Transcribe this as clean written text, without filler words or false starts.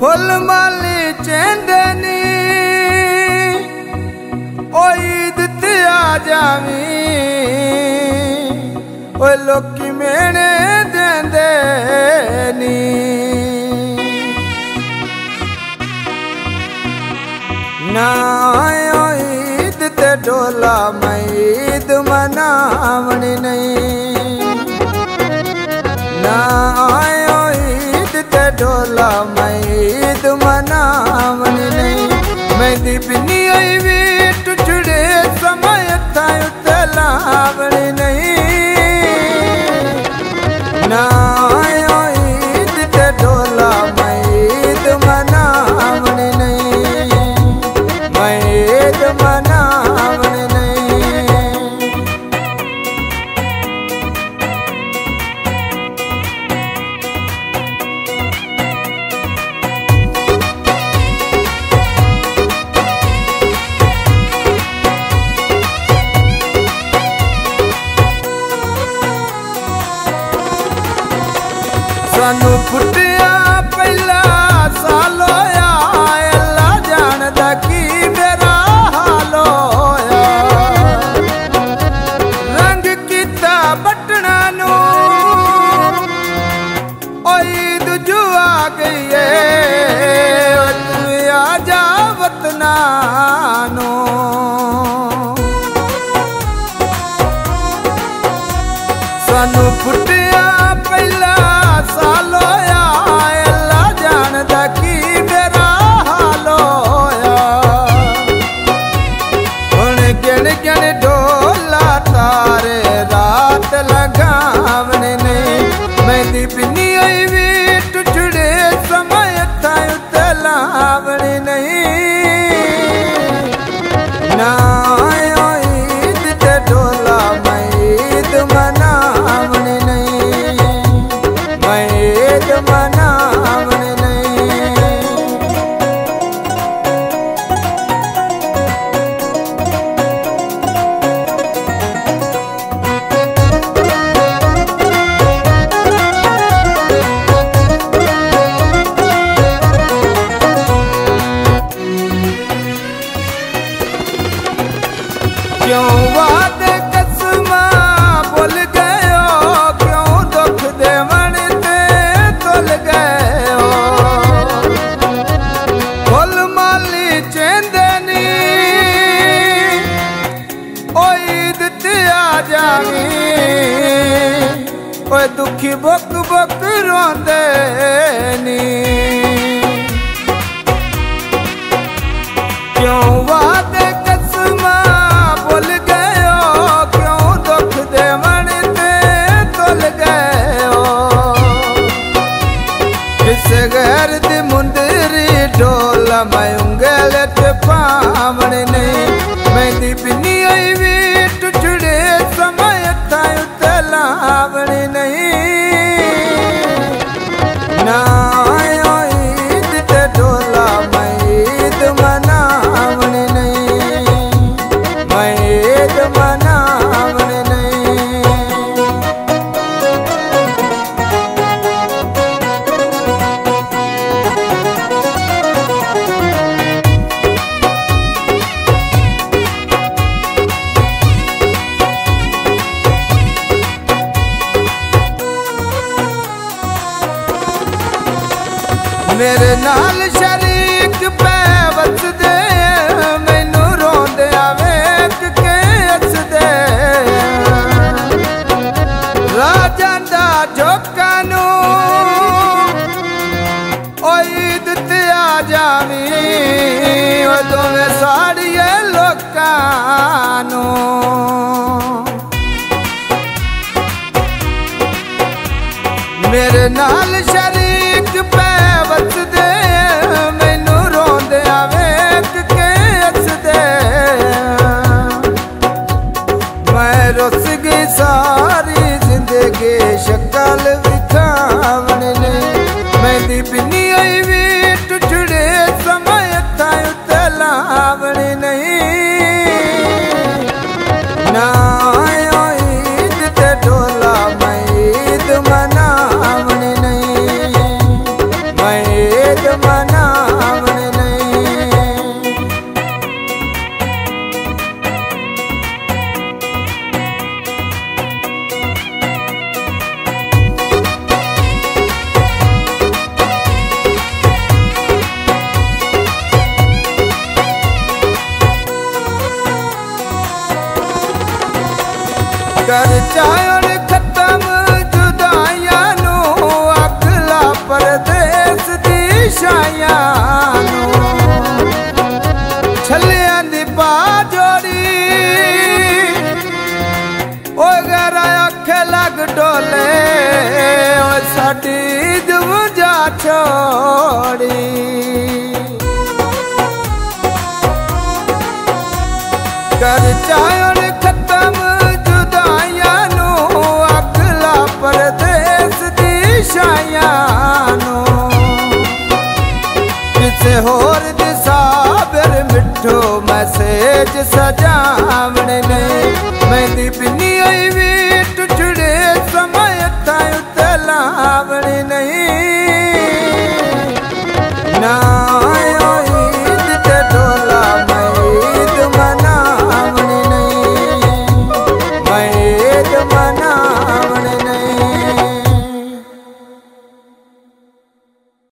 Full माली चेंदनी ओ ईद ते आ Xavi ओ लोकी मेने देंदे नी ना आयो ईद ते डोला मैं ईद मनावनी नहीं ना आयो ईद ते डोला मैं ईद मनावनी नहीं मैं दीपनी आई भी टुचड़े समय था लावनी नहीं ना आयो ईद ते डोला मैं ईद मनावनी नहीं मैं ईद मनावनी नहीं। सानू फुटिया पहला साल होया अल्लाह जानदा की मेरा हाल होया रंग कीता बटना नू ओ ईद जो आ गई है तू आ जा वतना नू सानू फुटिया पहला साल होया अल्लाह जानदा की मेरा हाल होया हुण गिण गिण ढोला तारे रात लगावने ने मैं दीपनी आई भी टुचड़े समय था लावने नहीं ना आयो ईद ते ढोला मैं ईद मनावने नहीं मैं ईद मनावने नहीं। क्यों वादे कसमा भूल गए हो क्यों दुख दे मन ते तुल गए हो फुल माली चेंदनी ओ ईद ते आ जावी ओ दुखी बुक बुक रोंदे नी क्यों वादे कसमा भूल गए हो क्यों दुख दे मन ते तुल गए हो किस गैर दी मुंदरी ढोला मैं उंगल ते पावने नहीं मैं दीपनी आई भी टुचड़े समय था लावने नहीं ना आयो ईद ते ढोला मैं ईद मनावने नहीं मैं ईद मनावने नहीं। मेरे नाल शरीक पै वसदे मैनू रोंदे वेख के हसदे राजा दा झोका नू ओ ईद ते आ जावी ओ दोवें साड़िए लोकां नू मेरे नाल शरीक पै वसदे मैनू रोंदे वेख के हसदे मैं रुस गई सारी जिंदगी शक्ल विखावने ने मैं दीपनी आई भी टुचड़े समय था लावने नहीं ना कर चाहण खत्म जुदाइयां नू अगला परदेस दी छायां नू छलियां दी पा जोड़ी ओ गरा अख लग डोले ओ साडी जुजा छोड़ी कर चाहण खत्म जुदाइयां नू अगला परदेस दी छायां नू किसे होर दी साबर मिठो मैसेज सजावण ने मेहंदी पिन्नी आई वी